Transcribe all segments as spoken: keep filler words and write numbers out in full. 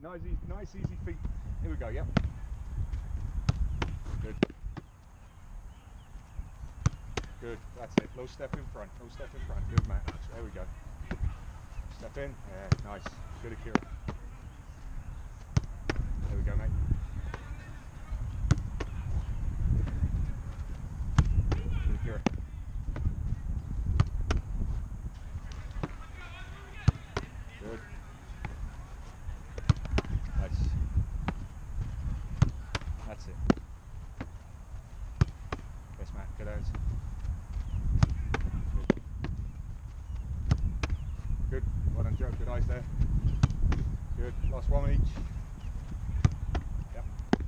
Nice, easy, nice, easy feet. Here we go. Yep. Good. Good. That's it. Low step in front. Low step in front. Good, Matt. There we go. Step in. Yeah. Nice. Good, Akira. There we go, mate. Good, Akira. Good. Nice. That's it. Yes, Matt. Good out. Good. Good. Well done, Joe. Good eyes there. Good. Last one each. Yep.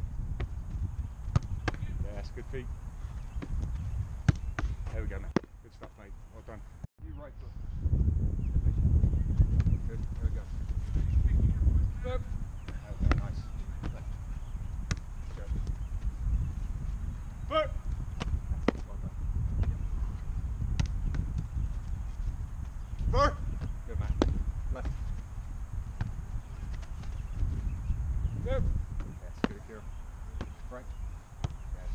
Yes, good feet. There we go, mate. Good stuff, mate. Well done. You right foot. Good. There we go. Good. Okay, nice. Left. Good. Good. Well done. Four. Good, man. Left. Good. Yes, good, Akira. Right. Yes.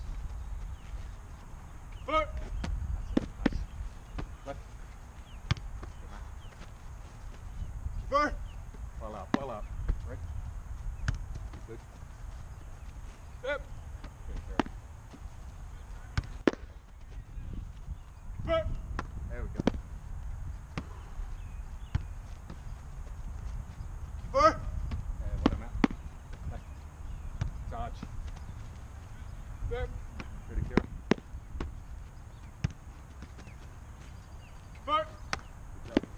Four. That's it. Nice. Left. Good, man. Four. Well up, well up. Right. Good. Yep. Good, Akira. Four. There we go. Four. Yeah, what am I? Left. Charge. Yep. Good, Akira. Four. Good job.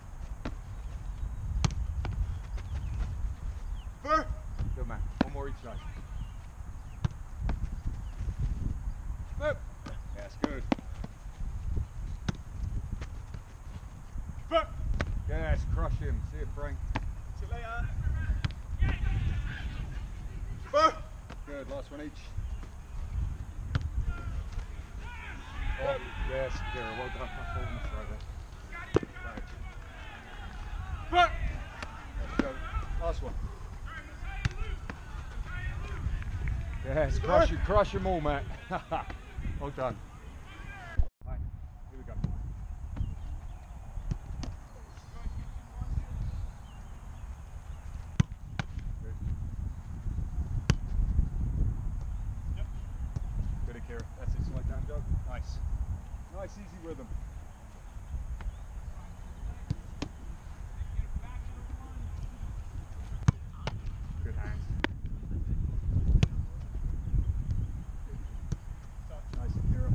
Four. Good, man. One more each side. Yep. Yes, good. Four. Yes, crush him. See it, Frank. See you later. Four. Good, last one each. Oh, yes, Kara, well done. That's all on the side there. Right. Let's go. Last one. Yes, crush, crush them all, Matt. Well done. Right, here we go. Good. Yep. Good, Akira. That's it. Slide down, Joe. Nice. Nice, easy rhythm. Good hands. Nice, Akira.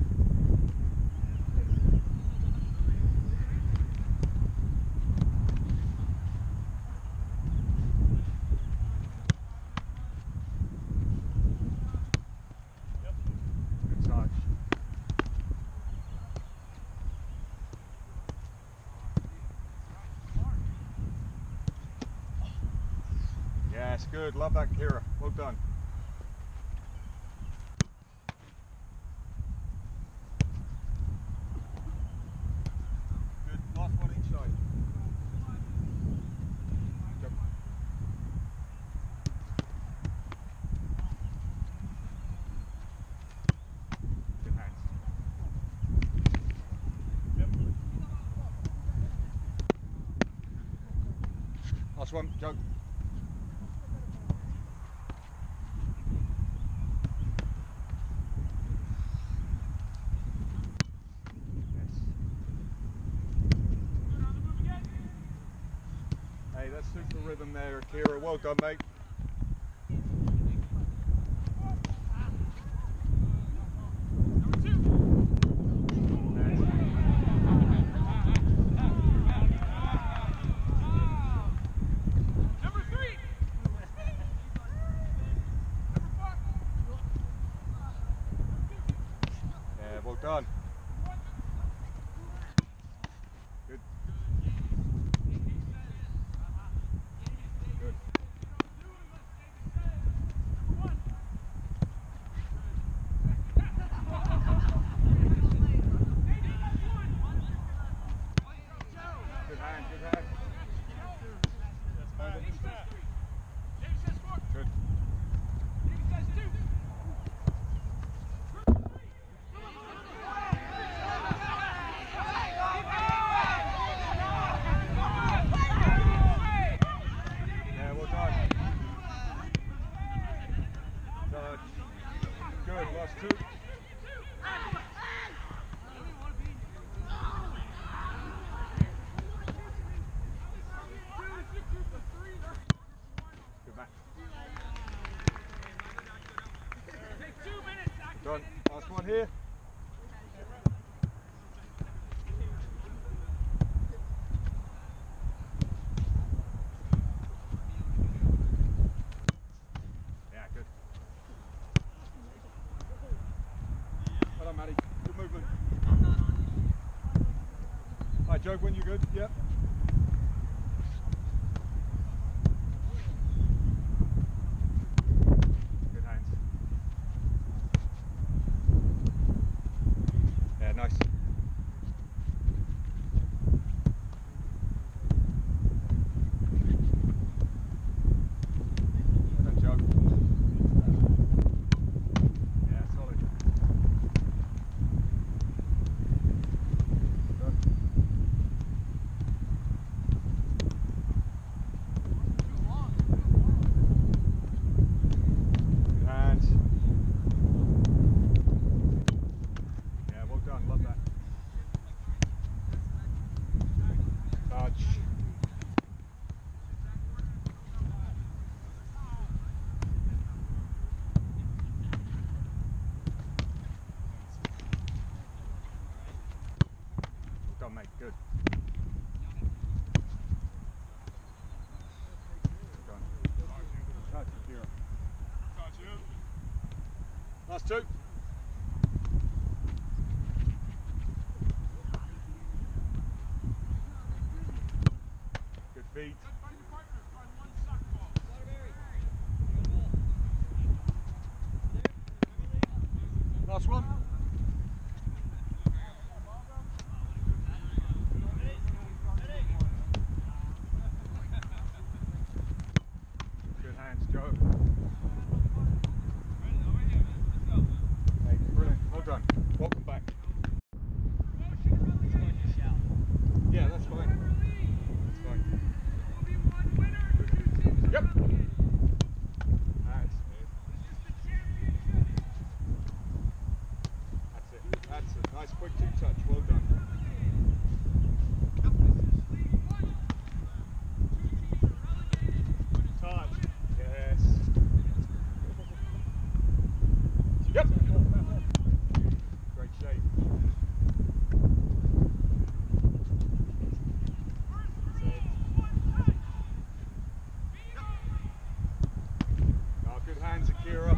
Yep. Good touch. Yes, good. Love that, Kira. Well done. Good. Last one each side. Jump. Good hands. Yep. Last one. Jump. Hey, that's super rhythm there, Akira. Well done, mate. Number three. Yeah, well done. Good. Good. on here. Yeah, good. Well done, Maddie. Good movement. Hi, Joe, when you good? Yep. Good hands. Yeah, nice. Well done, Joe. Yeah, solid. Good. Good hands. Yeah, well done, love that. Touch. Well done, mate, good. Well done. Touch, Kira. Touch you. Last two. Good feet. Find your partner. Find one soccer ball. Last one. Good hands, Joe. Hey, brilliant. Well done. Welcome back. Yeah, that's fine. That's fine. Yep. Hands. That's it. That's it. Nice quick two touch. Well done. Touch. Yes. Yep. Great shape. Oh, good hands, Akira.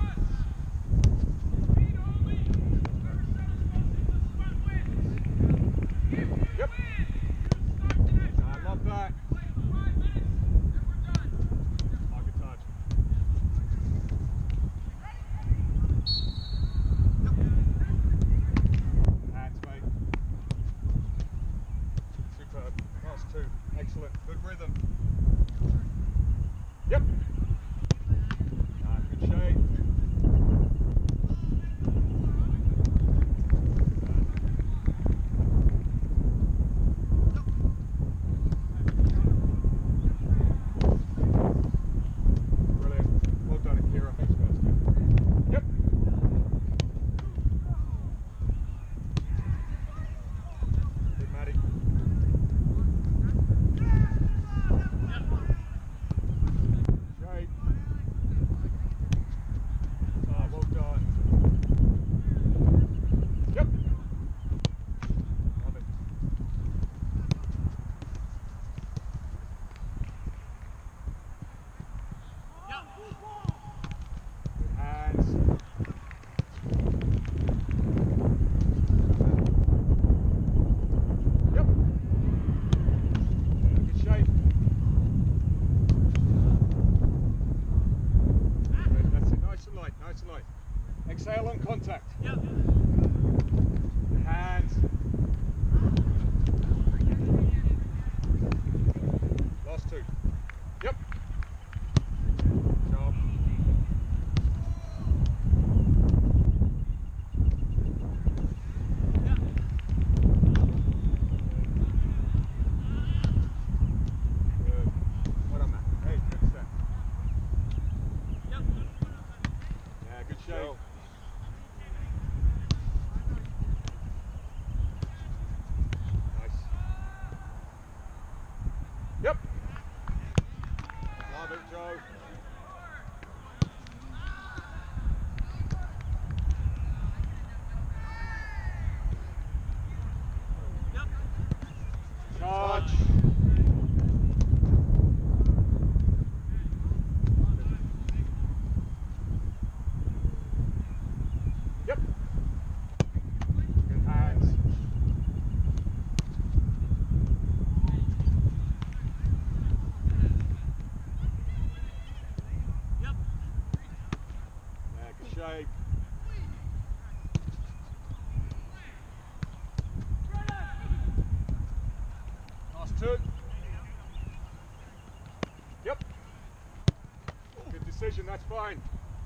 decision, that's fine.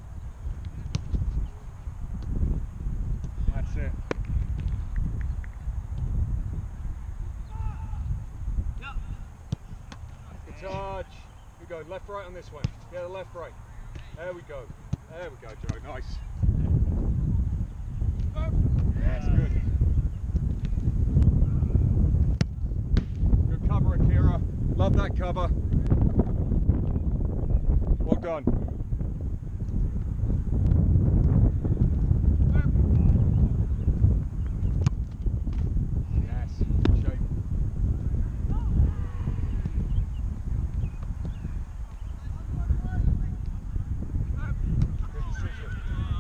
That's it. Good touch. We go left right on this one. Yeah, the left right. There we go. There we go, Joe. Nice. That's good. Good cover, Akira. Love that cover. Well done. Yes, good shape. Good decision.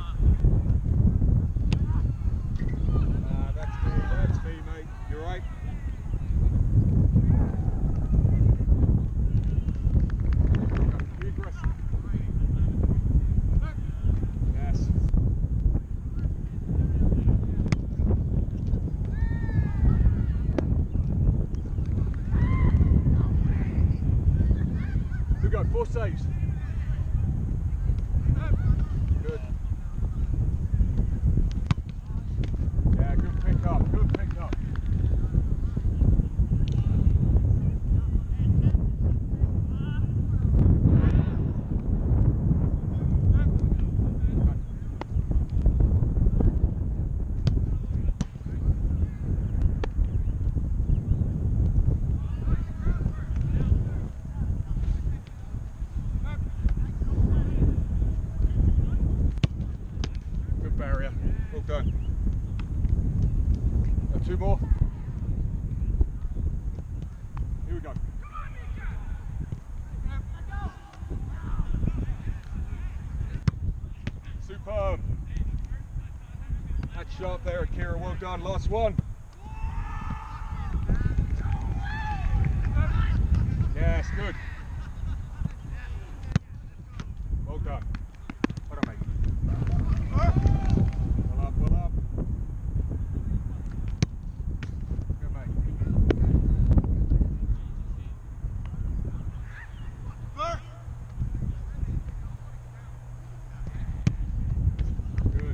Ah, that's me, that's me, mate. You're right. Be aggressive. Yes. We go, four saves. Good. Yeah, good pick up, good pick up. Good barrier. Well done. Got two more. Here we go. Superb. That's sharp there, Akira. Well done. Last one. Yes, good. Well done. Well done, mate. Well up, well up. Good, mate. Good.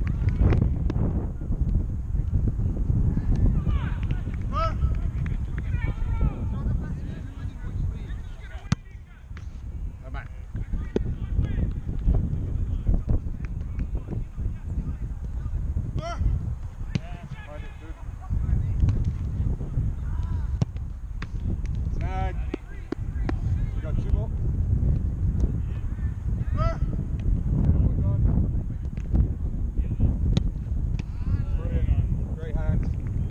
Come on. Find it, good. Snag. We got two more. Well done. Brilliant. Great hands.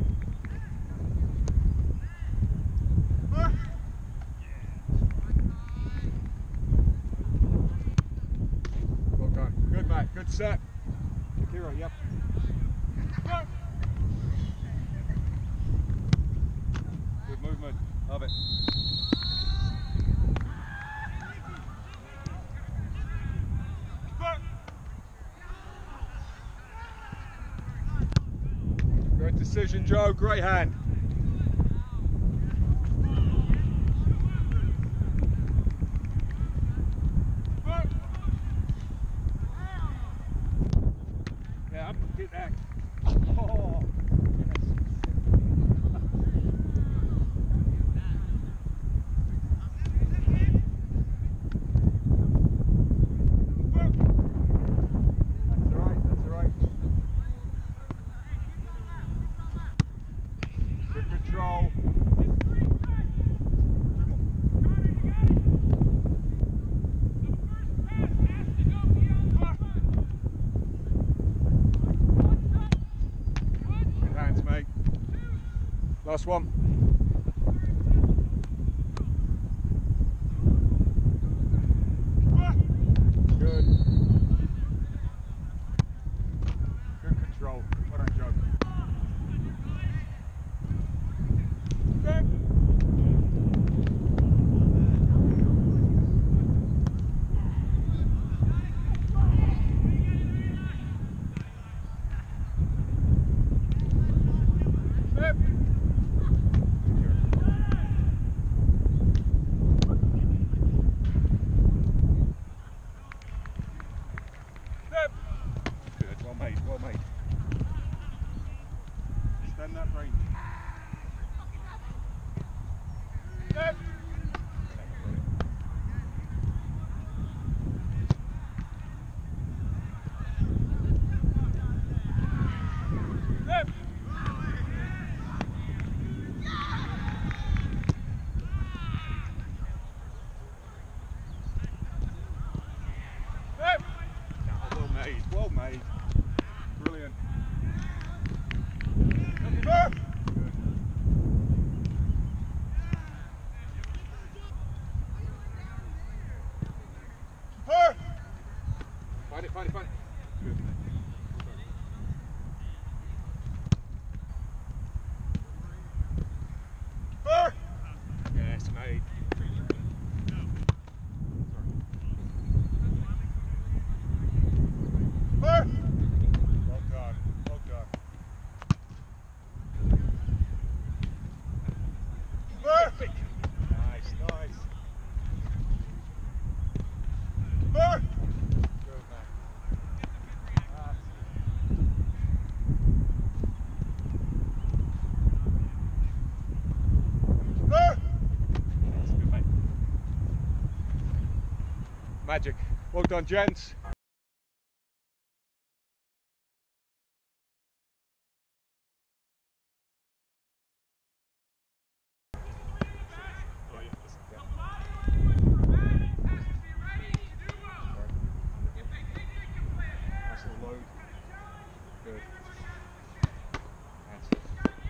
Well done. Good, Matt. Good set. Akira, yep. Good movement. Love it. Great decision, Joe. Great hand. Yeah, up, get that. Oh, yes. That's all right, that's all right. Good control. Good hands, mate. Last one. Good. Good control. Well done, Joe. training. Left. Left. Left. Oh, well made, well made. Brilliant. Goalkeeper. Good. Her. Find it, find it, find it. Good. Her. Yes, mate. Her. Well done, well done. Her. Nice, nice. Her. Good man. That's it. Her. That's good, mate. Magic. Well done, gents. Nice little load. Good. That's it.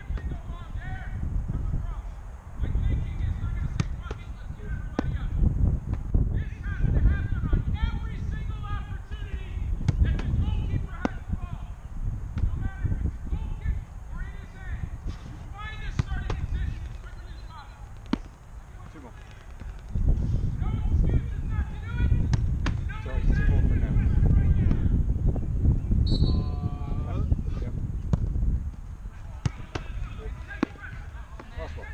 Two more. Sorry, two more for now. Yep. Good. Last one.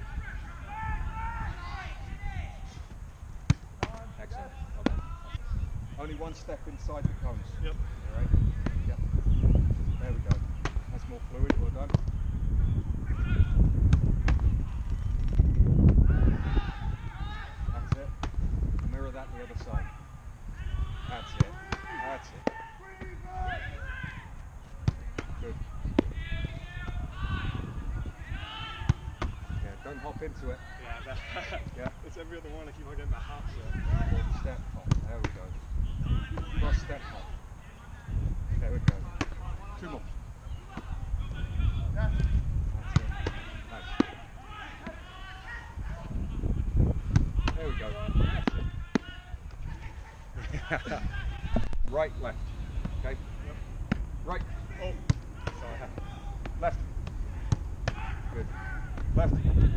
Excellent. Well done. Only one step inside the cones. Yep. All right. Yep. There we go. That's more fluid. Well done. That's it. Mirror that the other side. That's it. That's it. Good. Yeah, don't hop into it. Yeah, that, Yeah. it's every other one. I keep on getting that hop shot. Or step hop. There we go. Cross step hop. There we go. Two more. That's it. Nice. There we go. That's it. Right, left. Okay. Yep. Right. Oh, Sorry. Left. Good. Left.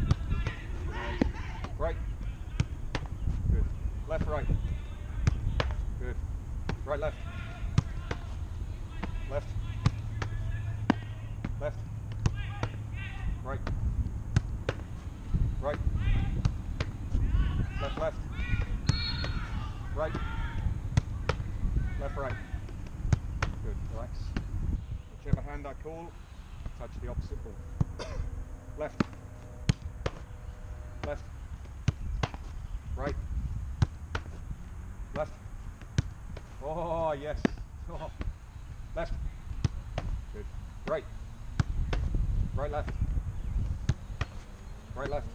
Right. Good. Left, right. Good. Right, left. Left. Left. Right. Right. Left, left. Right. Left, right. Good. Relax. Whichever hand I call, touch the opposite ball. Left. Left. Right. Left. Oh, yes. Oh. Left. Good. Right. Right, left. Right, left.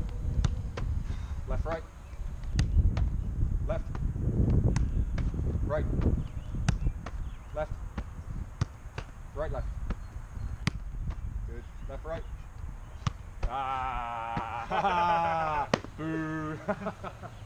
Left, right. Left. Right. Left. Right, left. Good. Left, right. Ah! Boo!